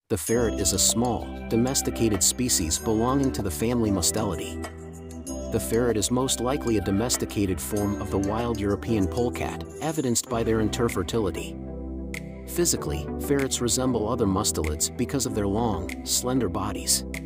The ferret is a small, domesticated species belonging to the family Mustelidae. The ferret is most likely a domesticated form of the wild European polecat, evidenced by their interfertility. Physically, ferrets resemble other mustelids because of their long, slender bodies.